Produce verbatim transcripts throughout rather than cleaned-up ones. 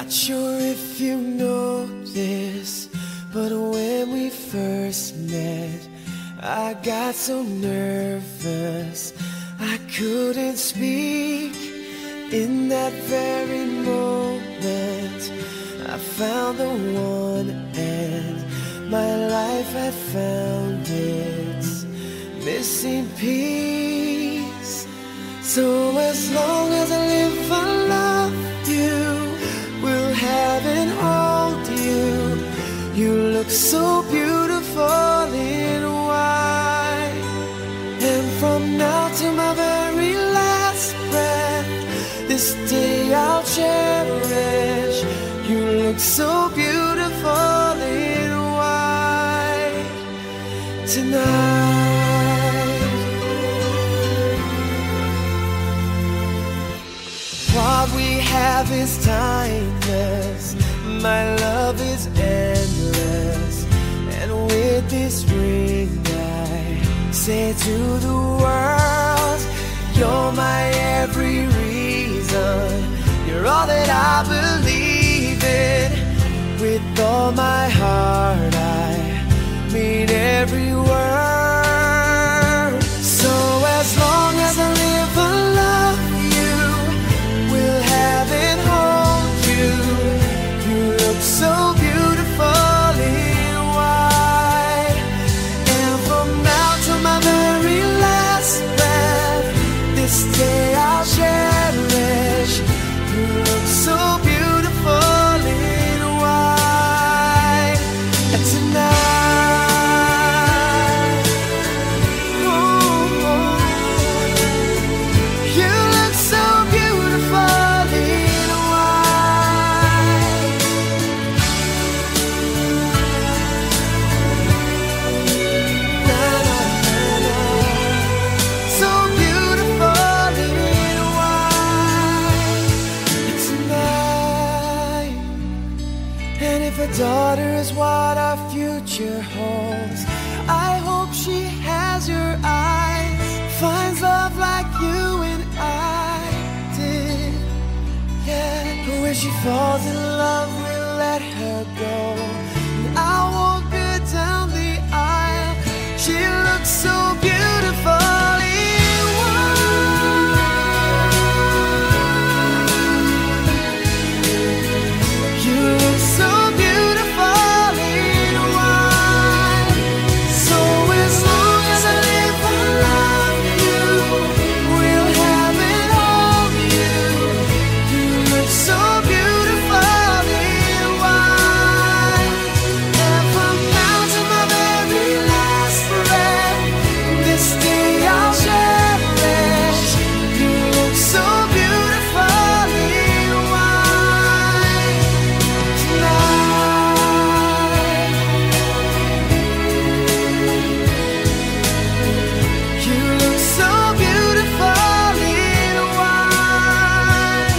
Not sure if you know this, but when we first met, I got so nervous I couldn't speak. In that very moment I found the one, and my life had found its missing piece. So as long as I live, I love you, will have and hold you. You look so beautiful in white, and from now to my very last breath, this day I'll cherish. You look so beautiful in white tonight. What we have is timeless, my love is endless, and with this ring I say to the world, you're my every reason, you're all that I believe in. With all my heart I mean every word. So as long as I live, I love you, will have and hold you. You look so beautiful in white, and from now to my very last breath, this day I'll cherish. You look so beautiful in white tonight. Ooh, you look so beautiful in white. Na, na, na, na. So beautiful in white tonight. And if a daughter is what our future holds, I hope she has your eyes, finds love like you and I did. Yeah, but when she falls in love, we'll let her go, and I'll walk her down the aisle. She looks so beautiful in white. You look so beautiful in white. So as long as I live, I love you, will have and hold you. You look so beautiful in white, and from now to my very last breath, this day I'll cherish. You look so beautiful in white tonight. You look so beautiful in white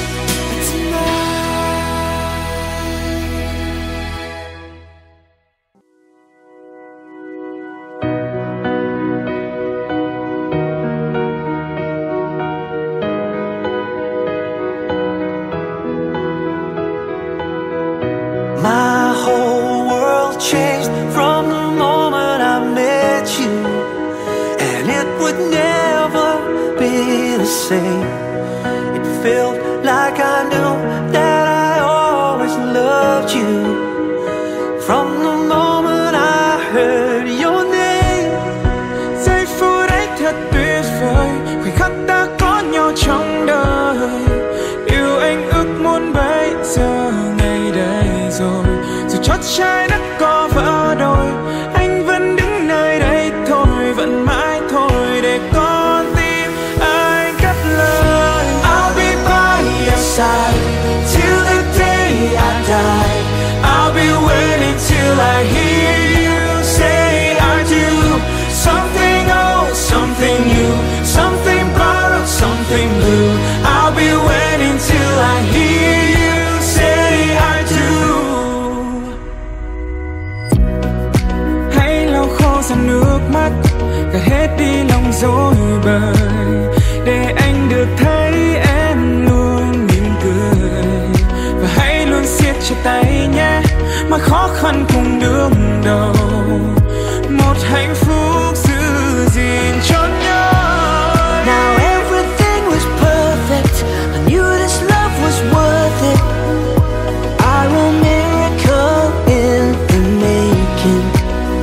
My whole world changed from the moment I met you, and it would never be the same. It felt like I knew that I always loved you. From the moment I heard your name, giây phút ấy thật tuyệt vời, khoảnh khắc ta có nhau trong đời. Điều anh ước muốn bây giờ ngày đây rồi, dù chót trái đất có vỡ đôi, anh vẫn đứng nơi đây thôi, vẫn mãi thôi để con tim anh cất lời. I'll be by your side till the day I die. I'll be waiting till I hear you say I do. Something old, something new, something borrowed, something blue. I'll be waiting till I hear you say I do. Hãy lau khô dòng nước mắt, gạt hết đi lòng dối bời, để anh được thấy em luôn mỉm cười, và hãy luôn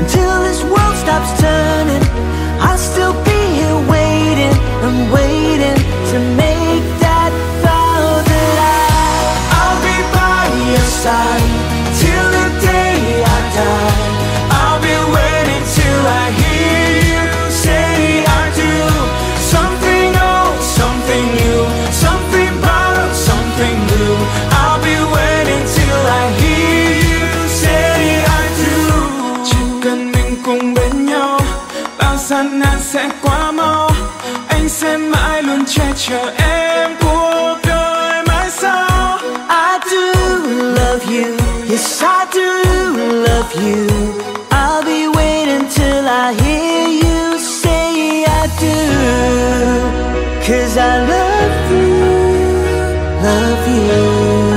until this world stops turning. I'll still be here waiting and waiting to make that vow that I, I'll be by your side till the day I die. I'll be waiting till I hear you say I do. Something old, something new, something borrowed, something new. I'll be waiting till I hear you say I do. Chỉ cần mình cùng bên nhau, bao gian nan sẽ qua mau. Anh sẽ mãi luôn che chở em cuộc đời mãi sau. I do love you, yes I do love you. I'll be waiting till I hear you say I do. Cause I love you, love you.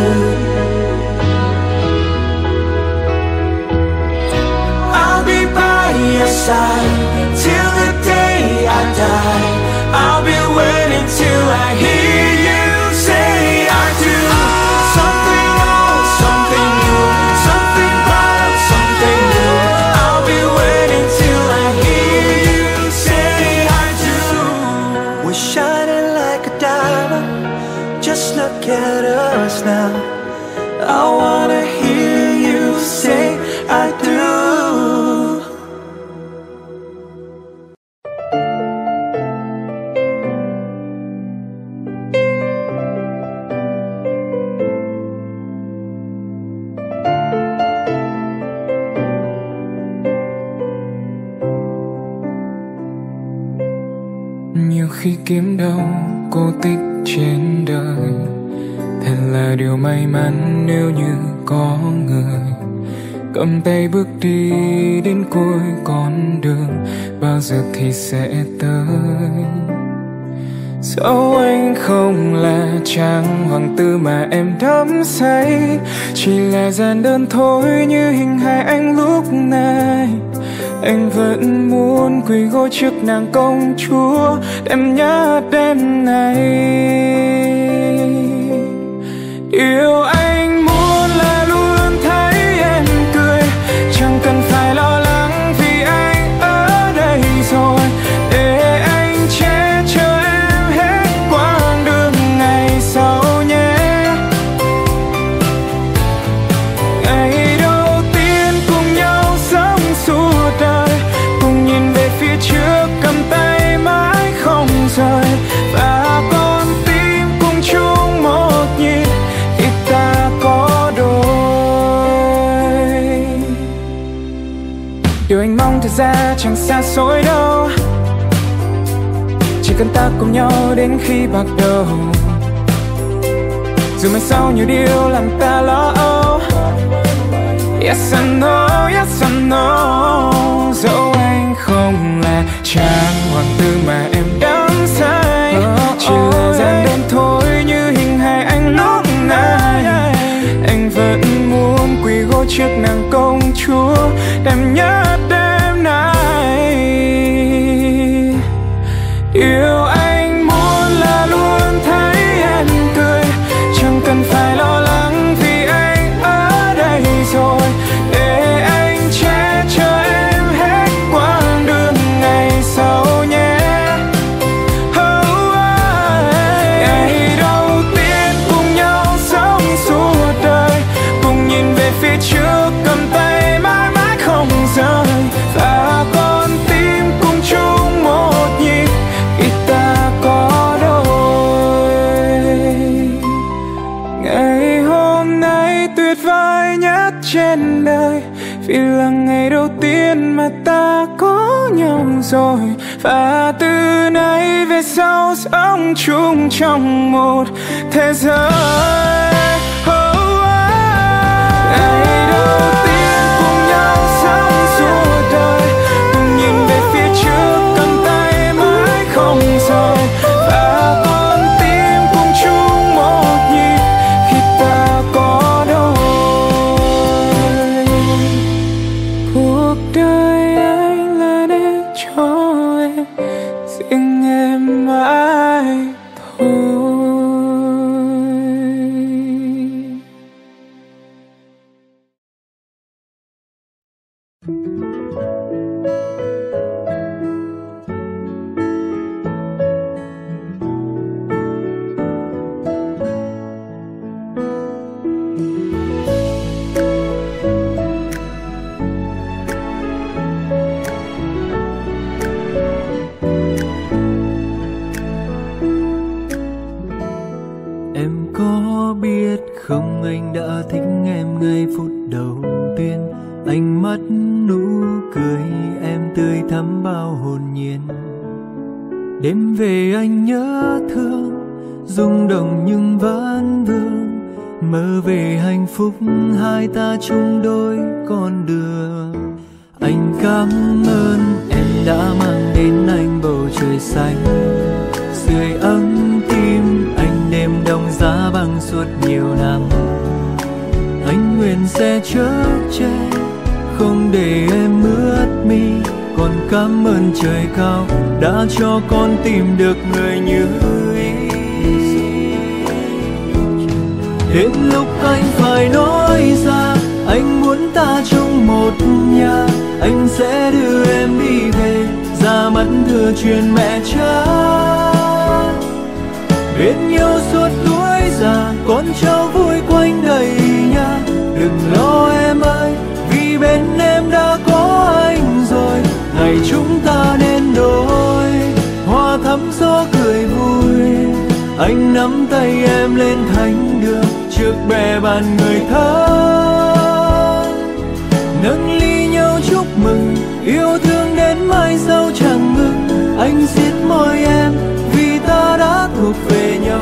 I'll be by your side till the day I die. I'll be waiting till I hear you say I do. Something old, something new, something bright, something new. I'll be waiting till I hear you say I do. We're shining like a diamond, just look at us now. I wanna hear you say I do. Nhiều khi kiếm đâu cô tích trên đời, thật là điều may mắn nếu như có người cầm tay bước đi đến cuối con đường, bao giờ thì sẽ tới. Dẫu anh không là chàng hoàng tử mà em đắm say, chỉ là giản đơn thôi như hình hài anh lúc này. Anh vẫn muốn quỳ gối trước nàng công chúa, đêm nhớ đêm này. Điều anh muốn là luôn thấy em cười, chẳng cần phải lo lắng vì anh ở đây rồi, để anh che chở em hết quãng đường ngày sau nhé. Ngày đầu tiên cùng nhau sống suốt đời, cùng nhìn về phía trước cầm tay mãi không rời, và con tim cùng chung một nhịp khi ta có đôi. Điều anh mong thật ra chẳng xa xôi đâu, chỉ cần ta cùng nhau đến khi bạc đầu. Dù mai sau nhiều điều làm ta lo âu, yes I know, yes I know. Dẫu anh không là chàng hoàng tử mà em đắm say, chỉ là giản đơn thôi như hình hài anh lúc này. Anh vẫn muốn quỳ gối trước nàng công chúa, đêm nhất đêm nay. Điều anh muốn là luôn thấy em cười, chẳng cần phải lo lắng vì anh ở đây rồi, để anh che chở em hết quãng đường ngày sau nhé. Oh, oh. Ngày đầu tiên cùng nhau sống suốt đời, cùng nhìn về phía trước cầm tay mãi mãi không rời, và con tim cùng chung một nhịp khi ta có đôi. Ngày hôm nay tuyệt vời nhất trên đời, vì là ngày đầu tiên mà ta có nhau rồi, và từ nay về sau sống chung trong một thế giới. Oh, oh. Ngày đầu tiên cùng nhau sống suốt đời, cùng nhìn về phía trước cầm tay mãi không rời, và con tim cùng chung một nhịp khi ta có đôi. Cuộc đời anh là để cho em, riêng em mãi thôi. Đêm về anh nhớ thương, rung động nhưng vẫn vương, mơ về hạnh phúc hai ta chung đôi con đường. Anh cảm ơn em đã mang đến anh bầu trời xanh, sưởi ấm tim anh đêm đông giá băng suốt nhiều năm. Anh nguyện sẽ chở che không để em ướt mi, còn cảm ơn trời cao đã cho con tìm được người như ý. Đến lúc anh phải nói ra anh muốn ta chung một nhà, anh sẽ đưa em đi về ra mắt thừa truyền mẹ cha. Bên nhau suốt tuổi già con cháu vui quanh đầy nhà, đừng lo em ơi vì bên em đã có anh rồi. Ngày chúng ta nên đôi hoa thắm gió cười vui, anh nắm tay em lên thánh đường trước bè bàn người thân, nâng ly nhau chúc mừng yêu thương đến mai sau chẳng ngừng. Anh siết môi em vì ta đã thuộc về nhau.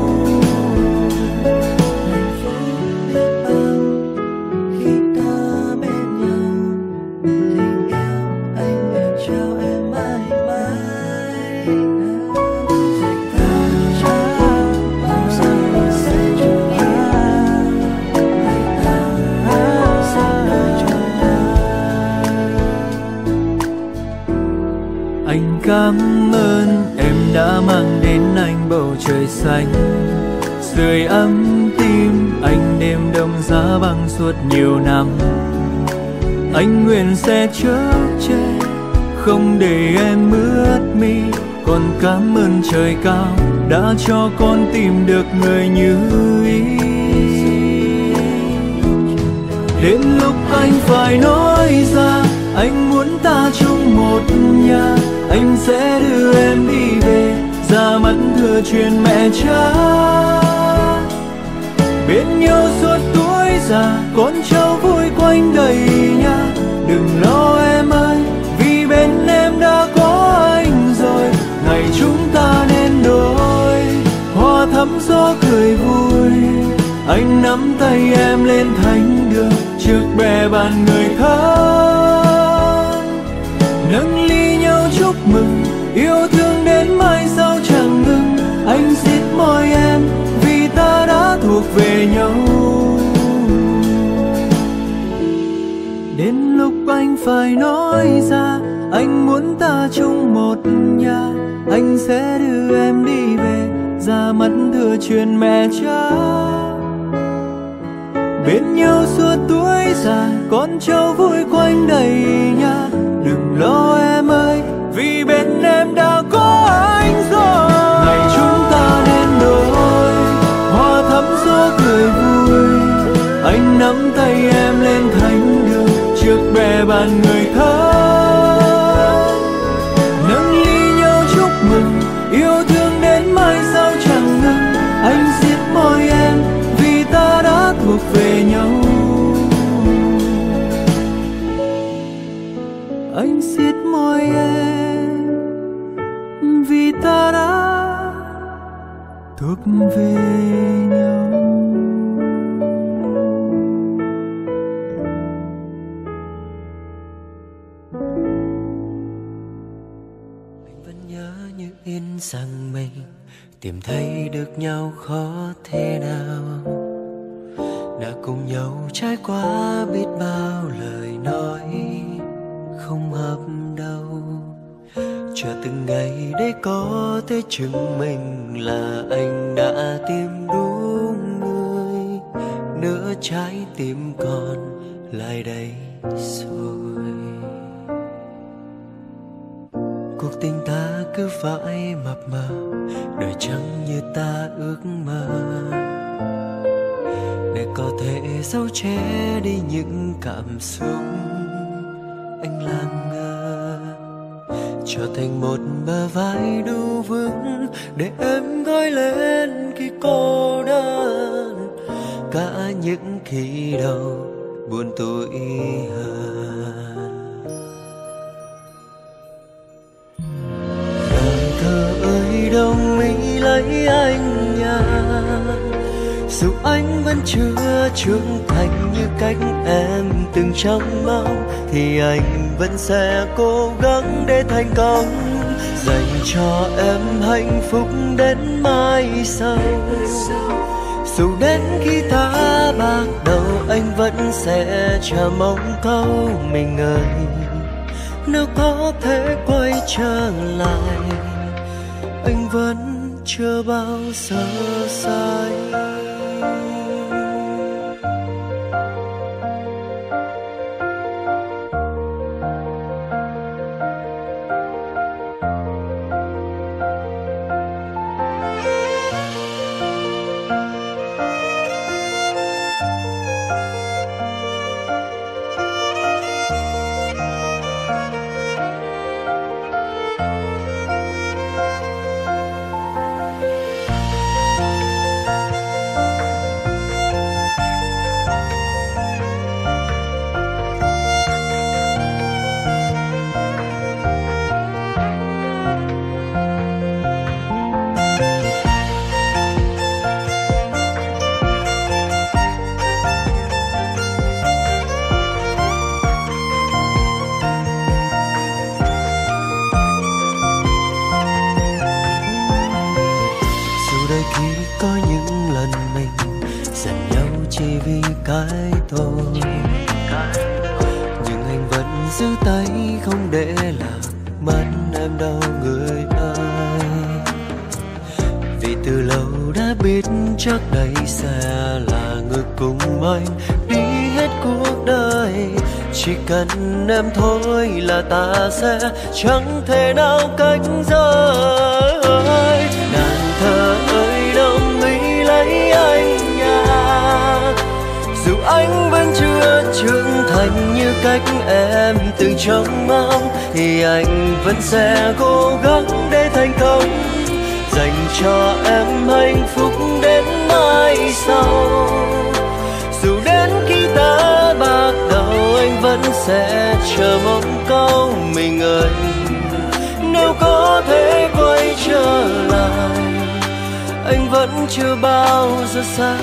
Anh cảm ơn em đã mang đến anh bầu trời xanh, sưởi ấm tim anh đêm đông giá băng suốt nhiều năm. Anh nguyện sẽ chở che không để em ướt mi, còn cảm ơn trời cao đã cho con tìm được người như ý. Đến lúc anh phải nói ra anh muốn ta chung một nhà, anh sẽ đưa em đi về ra mắt thừa truyền mẹ cha. Bên nhau suốt tuổi già con cháu vui quanh đầy nhà, đừng lo em ơi vì bên em đã có anh rồi. Ngày chúng ta nên đôi hoa thắm gió cười vui, anh nắm tay em lên thánh đường trước bè bàn người thân, nâng ly nhau chúc mừng yêu thương đến mai sau chẳng ngừng. Anh siết môi em vì ta đã thuộc về nhau. Đến lúc anh phải nói ra anh muốn ta chung một nhà, anh sẽ đưa em đi về ra mắt thừa truyền mẹ cha. Bên nhau suốt tuổi già con cháu vui quanh đầy nhà, đừng lo em ơi vì bên em đã có anh rồi. Ngày chúng ta nên đôi hoa thắm gió cười vui, anh nắm tay em lên thánh đường trước bè bàn người thân, nâng ly nhau chúc mừng yêu thương đến mai sau chẳng ngừng. Anh siết môi em vì ta đã thuộc về nhau. Anh siết môi em vì ta đã thuộc về nhau. Anh vẫn nhớ như in rằng mình tìm thấy được nhau khó thế nào, đã cùng nhau trải qua biết bao lời nói không hợp đâu. Chờ từng ngày để có thể chứng minh là anh đã tìm đúng người, nửa trái tim còn lại đây rồi. Cuộc tình ta cứ phải mập mờ, đời chẳng như ta ước mơ, để có thể giấu che đi những cảm xúc anh làm ngơ, trở thành một bờ vai đủ vững để em gối lên khi cô đơn, cả những khi đầu buồn tủi hờn. Đời thơ Dù anh vẫn chưa trưởng thành như cách em từng trông mong, thì anh vẫn sẽ cố gắng để thành công, dành cho em hạnh phúc đến mai sau. Dù đến khi ta bạc đầu, anh vẫn sẽ chờ mong câu mình ơi, nếu có thể quay trở lại, anh vẫn chưa bao giờ sai. Cái tôi, nhưng anh vẫn giữ tay không để lạc mất em đâu người ơi. Vì từ lâu đã biết chắc đây sẽ là người cùng anh đi hết cuộc đời. Chỉ cần em thôi là ta sẽ chẳng thể nào cách rời. Nàng thơ ơi đồng ý lấy anh nha, dù anh vẫn chưa trưởng thành như cách em từng trông mong, thì anh vẫn sẽ cố gắng để thành công, dành cho em hạnh phúc đến mai sau. Dù đến khi ta bạc đầu, anh vẫn sẽ chờ mong câu mình ơi, nếu có thể quay trở lại, anh vẫn chưa bao giờ sai.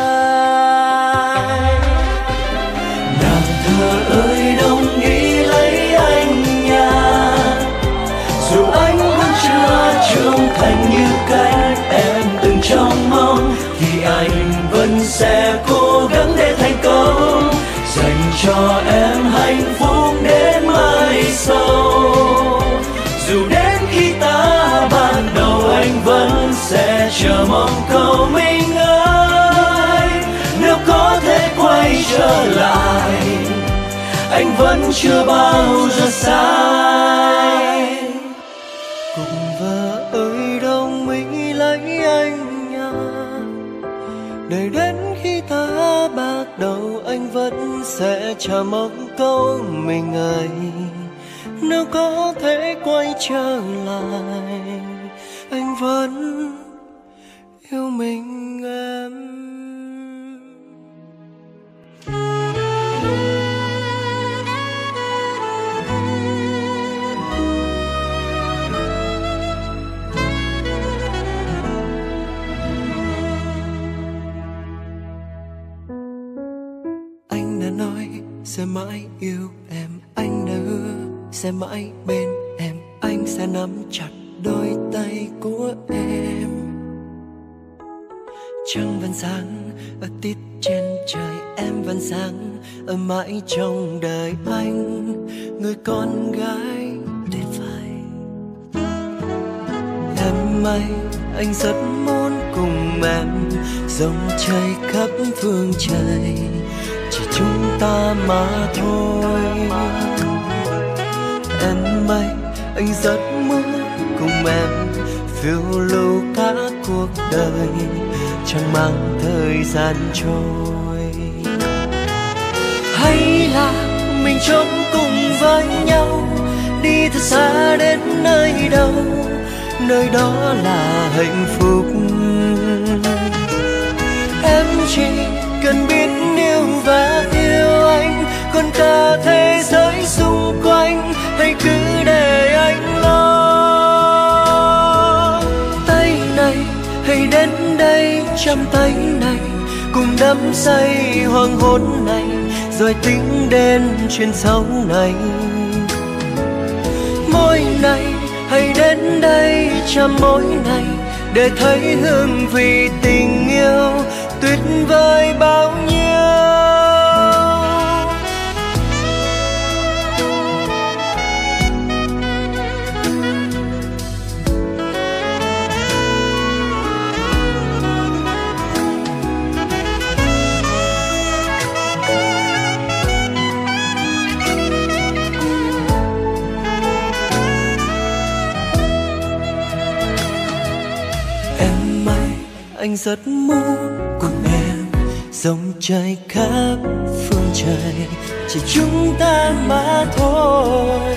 Nàng thơ ơi đồng ý lấy anh nha, dù anh vẫn chưa trưởng thành như cách em từng trông mong, thì anh vẫn sẽ cố gắng để thành công, dành cho em hạnh phúc đến mai sau. Dù đến khi ta ban đầu, anh vẫn sẽ chờ mong câu mình ơi, nếu có thể quay trở lại, anh vẫn chưa bao giờ sai. Cùng vợ ơi đồng ý lấy anh nha, để đến khi ta bạc đầu, anh vẫn sẽ chờ mong câu mình ơi, nếu có thể quay trở lại, anh vẫn yêu mình em. Anh đã nói sẽ mãi yêu em, anh đã hứa sẽ mãi bên em, anh sẽ nắm chặt đôi tay của em. Trăng vẫn sáng ở tít trên trời, em vẫn sáng ở mãi trong đời anh, người con gái tuyệt vời. Em ơi, anh rất muốn cùng em dòng chơi khắp phương trời, chỉ chúng ta mà thôi. Em ơi, anh rất muốn cùng em phiêu lưu cả cuộc đời, chẳng mang thời gian trôi. Hay là mình trốn cùng với nhau, đi thật xa đến nơi đâu, nơi đó là hạnh phúc. Em chỉ cần biết yêu và yêu anh, còn cả thế giới xung quanh hãy cứ để anh lo. Tay này hãy đến đây, trong tay này đắm say hoàng hôn này, rồi tính đến chuyện sau này. Môi này hãy đến đây chạm môi này, để thấy hương vị tình yêu tuyệt vời bao nhiêu. Anh rất muốn cùng em dòng chảy khắp phương trời, chỉ chúng ta mà thôi.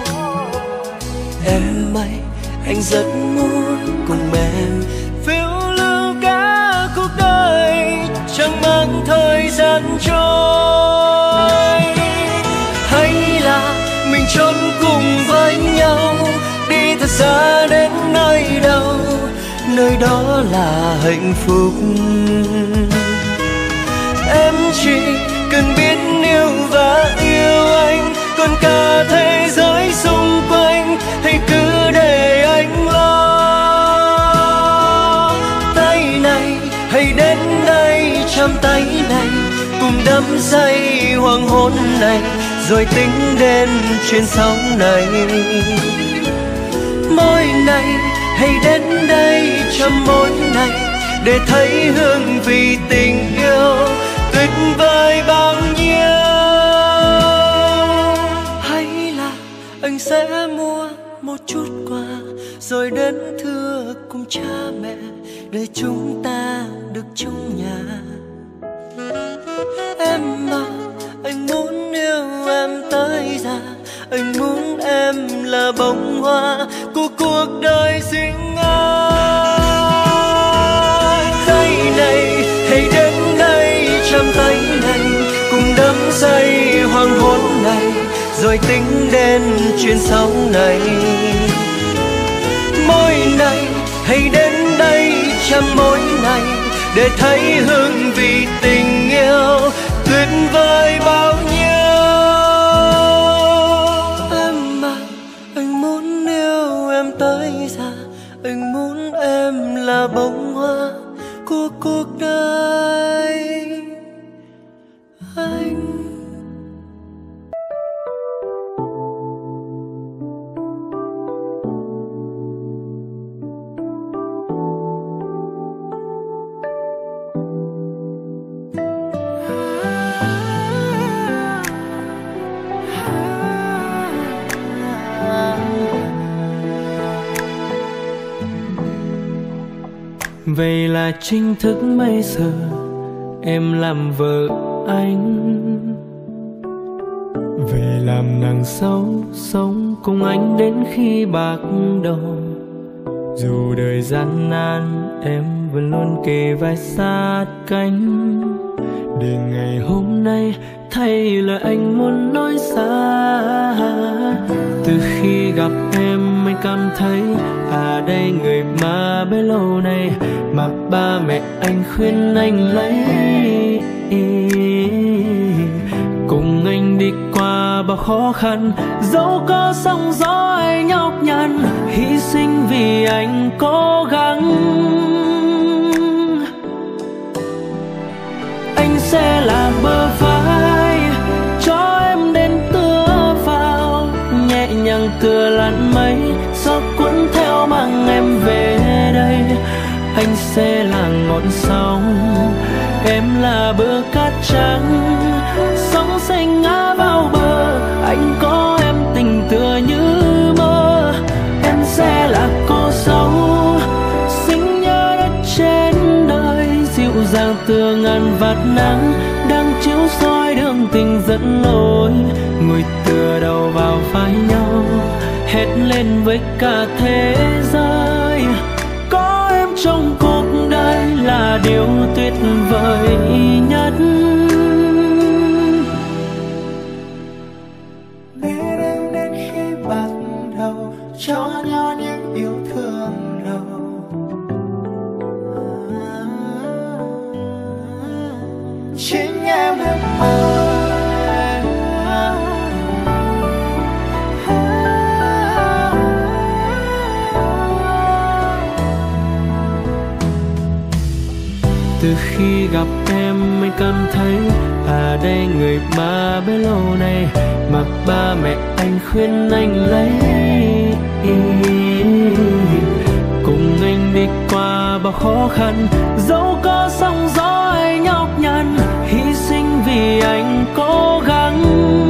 Em ơi, anh rất muốn cùng em phiêu lưu cả cuộc đời, chẳng mang thời gian trôi. Hay là mình trốn cùng với nhau, đi thật xa đến nơi đâu, nơi đó là hạnh phúc. Em chỉ cần biết yêu và yêu anh, còn cả thế giới xung quanh hãy cứ để anh lo. Tay này hãy đến đây chạm tay này, cùng đắm say hoàng hôn này, rồi tính đến chuyện sau này. Môi này hãy đến đây chạm môi này, để thấy hương vị tình yêu tuyệt vời bao nhiêu. Hay là anh sẽ mua một chút quà, rồi đến thưa cùng cha mẹ, để chúng ta được chung nhà. Em à, anh muốn yêu em tới già, anh muốn em là bông hoa của cuộc đời riêng anh. Tay này hãy đến đây chạm tay này, cùng đắm say hoàng hôn này, rồi tính đến chuyện sau này. Môi này hãy đến đây chạm môi này, để thấy hương vị tình yêu tuyệt vời bao nhiêu. Tới già, anh muốn em là bông hoa của cuộc đời anh. Vậy là chính thức bây giờ em làm vợ anh, về làm nàng dâu sống cùng anh đến khi bạc đầu. Dù đời gian nan em vẫn luôn kề vai sát cánh, để ngày hôm nay thay lời anh muốn nói xa. Từ khi gặp em anh cảm thấy à đây người mà bấy lâu nay mà ba mẹ anh khuyên anh lấy. Cùng anh đi qua bao khó khăn, dẫu có sóng gió hay nhọc nhằn, hy sinh vì anh cố gắng. Anh sẽ là bờ vai cho em đến tựa vào, nhẹ nhàng tựa làn mây gió cuốn theo mang em về đây. Anh sẽ là ngọn sóng, em là bờ cát trắng, sóng xanh ngã vào bờ, anh có em tình tựa như mơ. Em sẽ là cô dâu xinh nhớ đất trên đời, dịu dàng tựa ngàn vạt nắng đang chiếu soi đường tình dẫn lối. Ngồi tựa đầu vào vai nhau hét lên với cả thế giới, có em trong cuộc đời là điều tuyệt vời nhất. Biết em đến khi bắt đầu cho nhau những yêu thương đầu, Từ khi gặp em anh cảm thấy à đây người mà bấy lâu nay mà ba mẹ anh khuyên anh lấy. Cùng anh đi qua bao khó khăn, dẫu có sóng gió hay nhọc nhằn, hy sinh vì anh cố gắng.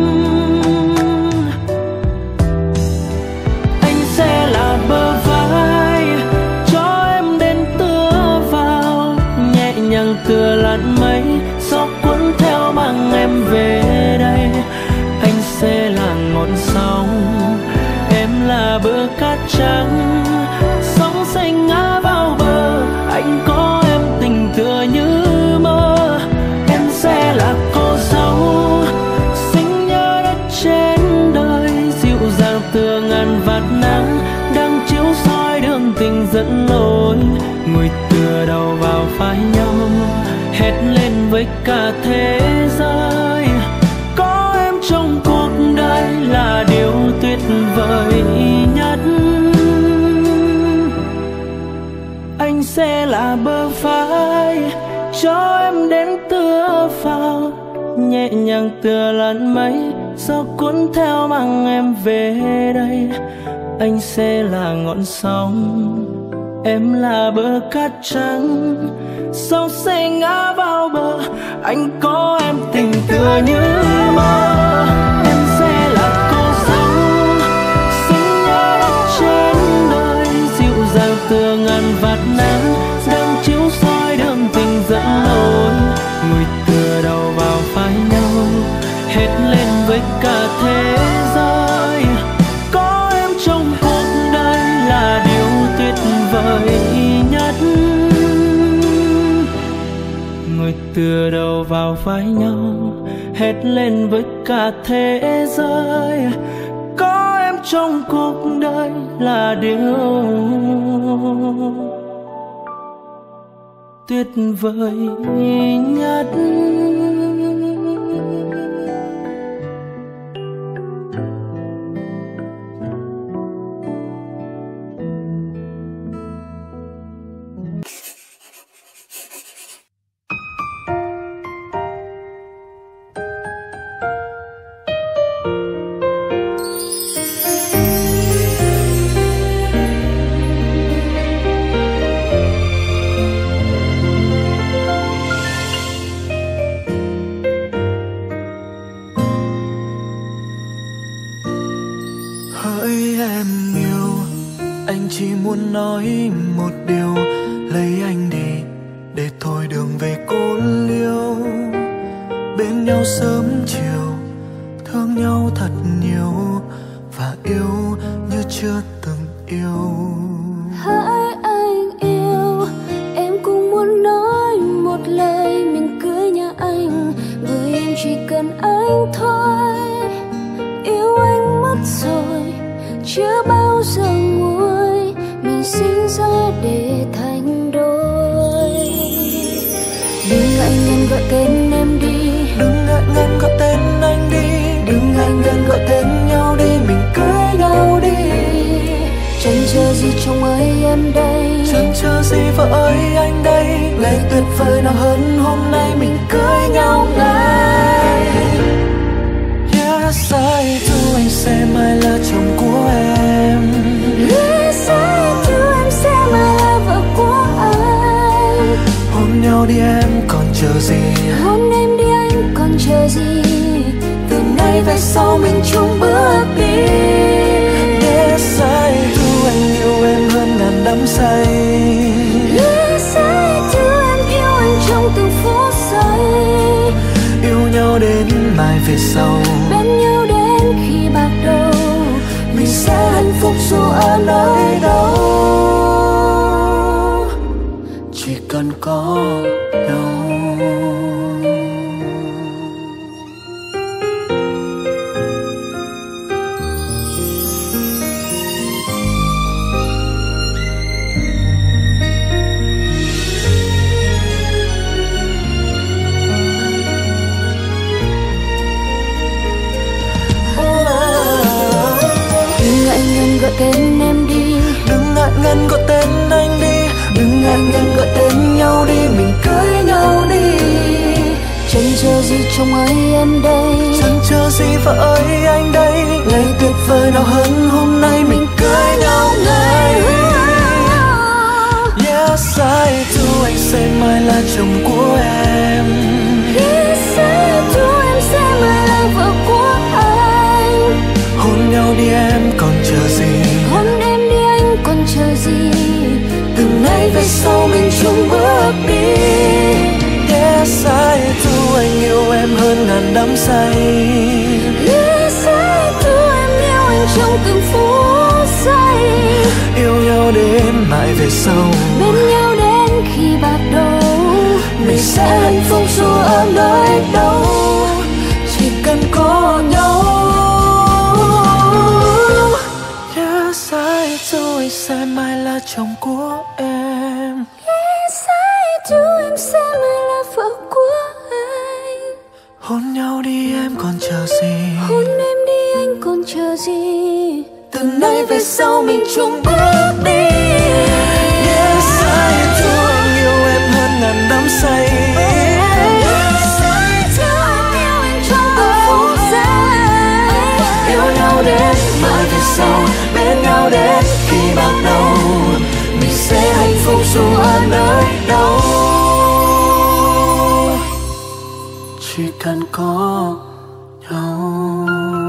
Anh sẽ là bờ vai cho em đến tựa vào, nhẹ nhàng tựa làn mây, gió cuốn theo mang em về đây. Anh sẽ là ngọn sóng, em là bờ cát trắng, sóng xanh ngã vào bờ, anh có em tình tựa như mơ. Em sẽ là cô dâu xinh nhớ đất trên đời, dịu dàng tựa ngàn vạt nắng đang chiếu soi đường tình dẫn lối. Ngồi tựa đầu vào vai nhau, hét lên với cả thế giới, có em trong cuộc đời là điều tuyệt vời nhất. Anh sẽ là bờ vai cho em đến tựa vào, nhẹ nhàng tựa làn mây, gió cuốn theo mang em về đây. Anh sẽ là ngọn sóng, em là bờ cát trắng, sóng sẽ ngã vào bờ, anh có em tình tựa như mơ. Em sẽ là cô dâu xinh nhớ đất trên đời, dịu dàng tựa ngàn vạt nắng đang chiếu soi đường tình dẫn lối. Ngồi tựa đầu vào vai nhau, hét lên với cả thế giới, có em trong cuộc đời là điều tuyệt vời nhất. Ngồi tựa đầu vào vai nhau, hét lên với cả thế giới, có em trong cuộc đời là điều tuyệt vời nhất. Hỡi em yêu, anh chỉ muốn nói một điều, lấy anh đi để thôi đường về cô liêu. Bên nhau sớm chiều, thương nhau thật nhiều và yêu như chưa từng yêu. Hỡi anh yêu, em cũng muốn nói một lời mình cưới nhà anh, bởi em chỉ cần anh thôi. Yêu anh mất rồi, chưa bao giờ nguôi, mình sinh ra để thành đôi. Đừng ngại ngần gọi tên em đi, Đừng ngại ngần gọi tên anh đi, đừng ngại ngần gọi tên nhau đi, mình cưới nhau đi. Chẳng chờ gì chồng ơi em đây, chẳng chờ gì vợ ơi anh đây. ngày tuyệt vời nào hơn hôm nay, mình cưới nhau ngay. Yes, I do, anh sẽ mãi là chồng của em. Yes, I do, em sẽ mãi là vợ của anh. Hôn nhau đi em còn chờ gì, Hôn em đi anh còn chờ gì, từ nay về sau mình chung bước đi. Yes, I do, anh yêu em hơn ngàn đắm say. Yes, I do, em yêu anh trong từng phút giây. Yêu nhau đến mai về sau, Bên nhau đến khi bạc đầu, mình sẽ hạnh phúc dù ở nơi đâu, chỉ cần có nhau. gọi tên em đi, đừng ngại ngần gọi tên anh đi, đừng ngại ngần gọi tên nhau đi, mình cưới nhau. trông ấy em đây. Chẳng chờ gì vợ ơi anh đây, ngày tuyệt vời nào hơn hôm nay mình cưới nhau ngay. Yes I do, anh sẽ mãi là chồng của em. Yes I do, em sẽ mãi là vợ của anh. Hôn nhau đi em còn chờ gì, Hôn em đi anh còn chờ gì. từ nay về sau mình chung bước đi. Yes I do, anh yêu em hơn ngàn đắm say. Yes I do, em yêu anh trong từng phút giây. Yêu nhau đến mãi về sau, Bên nhau đến khi bạc đầu. mình sẽ hạnh phúc dù ở nơi đâu, chỉ cần có nhau. Yes I do, anh sẽ mãi là chồng của em. Yes I do, em sẽ mãi là vợ của anh. Hôn nhau đi em còn chờ gì, Hôn em đi anh còn chờ gì. từ nay về sau mình chung bước đi. Yes I do, anh yêu em hơn ngàn đắm say. Yes I do, em yêu anh trong từng phút giây. Yêu nhau đến mãi về sau, bên nhau đến khi bạc đầu, mình sẽ hạnh phúc dù ở nơi đâu, chỉ cần có nhau.